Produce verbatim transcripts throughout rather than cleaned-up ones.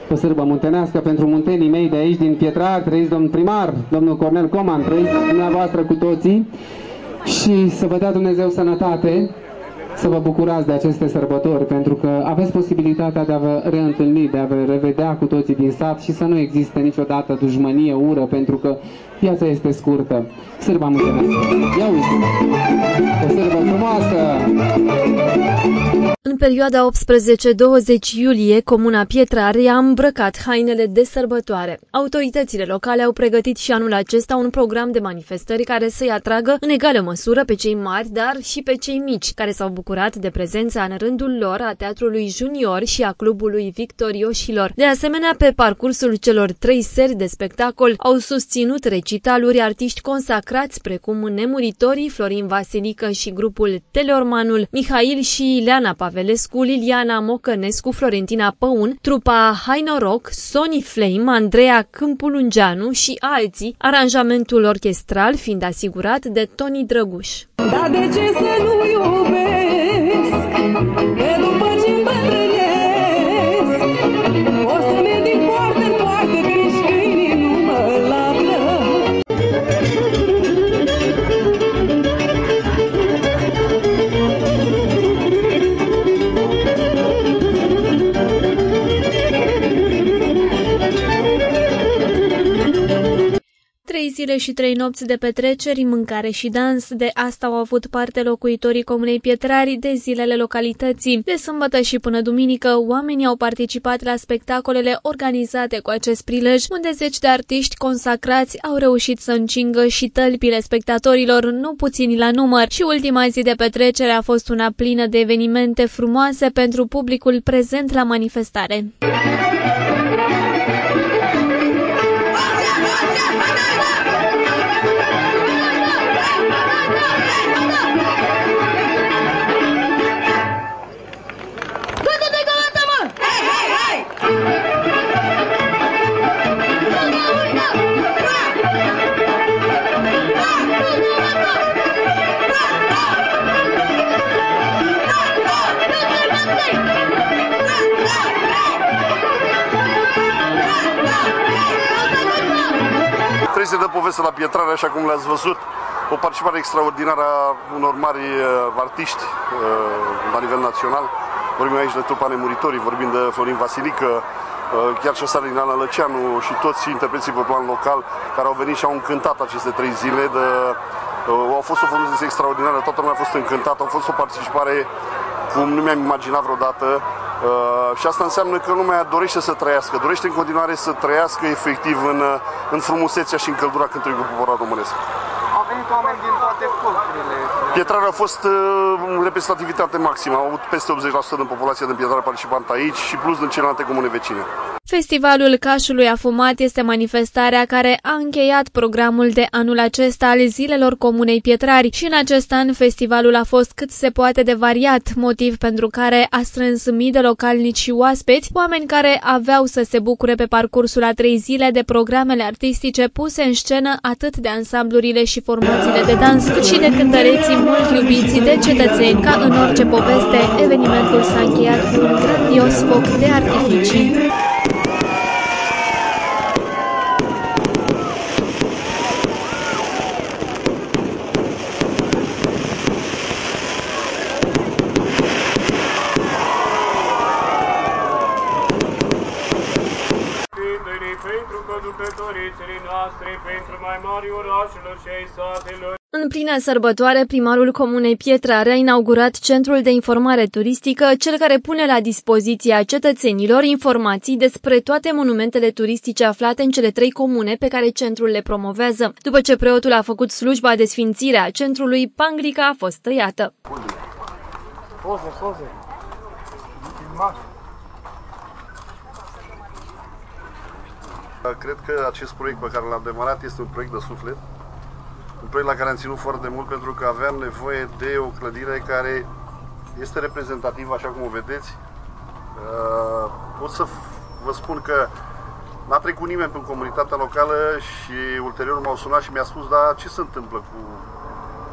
o sârbă muntenească pentru muntenii mei de aici, din Pietrari. Trăiți, domnul primar, domnul Cornel Coman, trăiți dumneavoastră cu toții și să vă dea Dumnezeu sănătate, să vă bucurați de aceste sărbători, pentru că aveți posibilitatea de a vă reîntâlni, de a vă revedea cu toții din sat și să nu existe niciodată dușmănie, ură, pentru că viața este scurtă. Sârba muntenească. Ia uite! O sârbă frumoasă! În perioada optsprezece douăzeci iulie, comuna Pietrari a îmbrăcat hainele de sărbătoare. Autoritățile locale au pregătit și anul acesta un program de manifestări care să-i atragă în egală măsură pe cei mari, dar și pe cei mici, care s-au bucurat de prezența în rândul lor a Teatrului Junior și a Clubului Victorioșilor. De asemenea, pe parcursul celor trei seri de spectacol au susținut recitaluri artiști consacrați precum Nemuritorii, Florin Vasilică și grupul Teleormanul, Mihail și Ileana Pavelescu, Liliana Mocănescu, Florentina Păun, trupa Hai Noroc, Sony Flame, Andreea Câmpulungeanu și alții, aranjamentul orchestral fiind asigurat de Toni Drăguș. Da, de ce să nu iubesc? Că după ce îmbătrânesc o să merg din poartă în poartă, că nici câinii nu mă latră. Trei zile și trei nopți de petreceri, mâncare și dans, de asta au avut parte locuitorii comunei Pietrari de zilele localității. De sâmbătă și până duminică, oamenii au participat la spectacolele organizate cu acest prilej, unde zeci de artiști consacrați au reușit să încingă și tălpile spectatorilor, nu puțini la număr, și ultima zi de petrecere a fost una plină de evenimente frumoase pentru publicul prezent la manifestare. Trebuie să dă poveste la Pietrari, așa cum le-ați văzut, o participare extraordinară a unor mari uh, artiști uh, la nivel național. Vorbim aici de trupa Nemuritorii, vorbim de Florin Vasilică, uh, chiar și Salina Lăceanu și toți interpreții pe plan local care au venit și au încântat aceste trei zile. De, uh, au fost o frumusețe extraordinară, toată lumea a fost încântată, a fost o participare cum nu mi-am imaginat vreodată. Uh, și asta înseamnă că lumea dorește să trăiască, dorește în continuare să trăiască efectiv în, în frumusețea și în căldura cântului poporal românesc. Au venit oameni din toate colțurile. Pietrari a fost uh, reprezentativitate maximă, au avut peste optzeci la sută din populația din Pietrari participant aici și plus din celelalte comune vecine. Festivalul Cașului Afumat este manifestarea care a încheiat programul de anul acesta al Zilelor Comunei Pietrari și în acest an festivalul a fost cât se poate de variat, motiv pentru care a strâns mii de localnici și oaspeți, oameni care aveau să se bucure pe parcursul a trei zile de programele artistice puse în scenă atât de ansamblurile și formațiile de dans, cât și de cântăreții mult iubiți de cetățeni. Ca în orice poveste, evenimentul s-a încheiat cu un grandios foc de artificii. Pentru conducătorii țării noastre, pentru mai mari orașelor și ai satelor. În plină sărbătoare, primarul comunei Pietrari a inaugurat Centrul de Informare Turistică, cel care pune la dispoziția cetățenilor informații despre toate monumentele turistice aflate în cele trei comune pe care centrul le promovează. După ce preotul a făcut slujba de sfințire a centrului, panglica a fost tăiată. Poze, poze. Cred că acest proiect pe care l-am demarat este un proiect de suflet, un proiect la care am ținut foarte mult pentru că aveam nevoie de o clădire care este reprezentativă, așa cum o vedeți. Pot să vă spun că n-a trecut nimeni în comunitatea locală și ulterior m-au sunat și mi-a spus, dar ce se întâmplă cu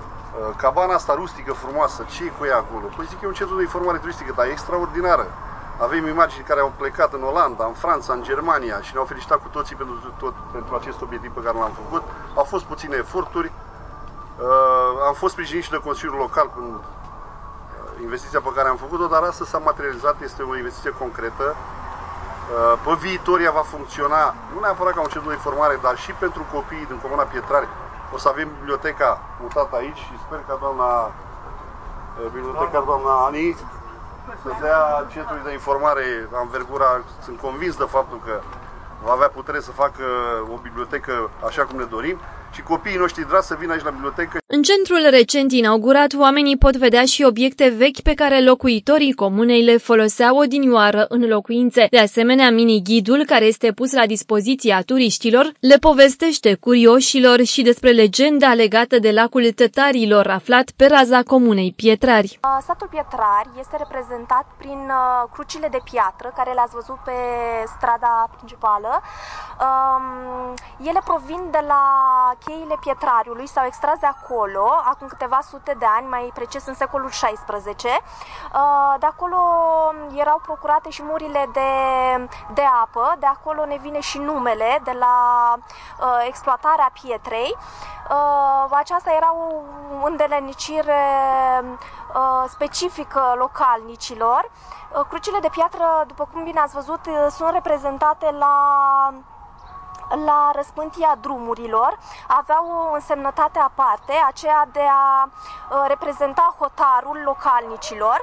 cabana asta rustică frumoasă, ce e cu ea acolo? Păi zic, e un centru de informare turistică, dar e extraordinară. Avem imagini care au plecat în Olanda, în Franța, în Germania și ne-au felicitat cu toții pentru, tot, pentru acest obiectiv pe care l-am făcut. Au fost puține eforturi, uh, am fost sprijinit și de Consiliul Local cu uh, investiția pe care am făcut-o, dar astăzi s-a materializat, este o investiție concretă. Uh, pe viitor ea va funcționa, nu neapărat ca un centru de informare, dar și pentru copiii din Comuna Pietrari. O să avem biblioteca mutată aici și sper că doamna bibliotecar, doamna Ani, să dea centrului de informare anvergura. Sunt convins de faptul că va avea putere să facă o bibliotecă așa cum ne dorim și copiii noștri dragi să vină aici la bibliotecă. În centrul recent inaugurat, oamenii pot vedea și obiecte vechi pe care locuitorii comunei le foloseau odinioară în locuințe. De asemenea, mini-ghidul, care este pus la dispoziția turiștilor, le povestește curioșilor și despre legenda legată de lacul Tătarilor, aflat pe raza comunei Pietrari. Satul Pietrari este reprezentat prin crucile de piatră, care le-ați văzut pe strada principală. Ele provin de la cheile Pietrariului, s-au extras de acolo, acum câteva sute de ani, mai precis în secolul șaisprezece. De acolo erau procurate și murile de, de apă, de acolo ne vine și numele, de la exploatarea pietrei. Aceasta era o îndelenicire specifică localnicilor. Crucile de piatră, după cum bine ați văzut, sunt reprezentate la la răspântia drumurilor, aveau o însemnătate aparte, aceea de a reprezenta hotarul localnicilor.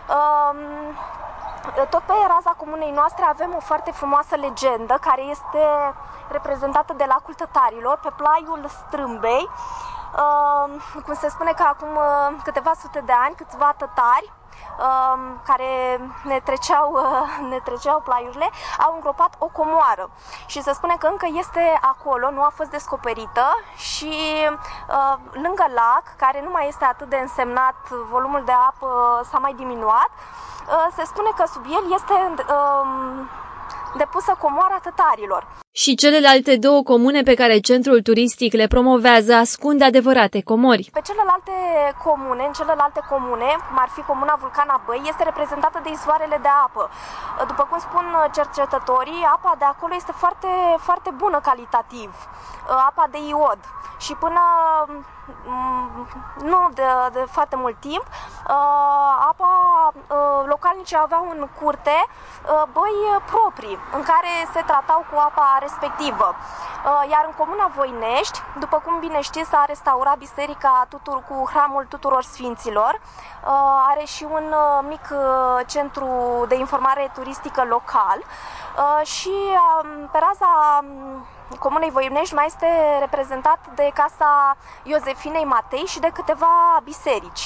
Tot pe raza comunei noastre avem o foarte frumoasă legendă care este reprezentată de lacul Tătarilor pe plaiul Strâmbei. Cum se spune că acum câteva sute de ani, câțiva tătari care ne treceau, ne treceau plaiurile, au îngropat o comoară și se spune că încă este acolo, nu a fost descoperită și lângă lac, care nu mai este atât de însemnat, volumul de apă s-a mai diminuat, se spune că sub el este depusă comoara Tătarilor. Și celelalte două comune pe care centrul turistic le promovează ascund adevărate comori. Pe celelalte comune, în celelalte comune, cum ar fi comuna Vulcana Băi, este reprezentată de izvoarele de apă. După cum spun cercetătorii, apa de acolo este foarte, foarte bună calitativ, apa de iod. Și până nu de, de foarte mult timp, apa, localnicii aveau în curte băi proprii, în care se tratau cu apa respectivă. Iar în comuna Voinești, după cum bine știți, s-a restaurat biserica tutur, cu hramul tuturor sfinților. Are și un mic centru de informare turistică local și pe raza comunei Voinești mai este reprezentat de casa Iosefinei Matei și de câteva biserici.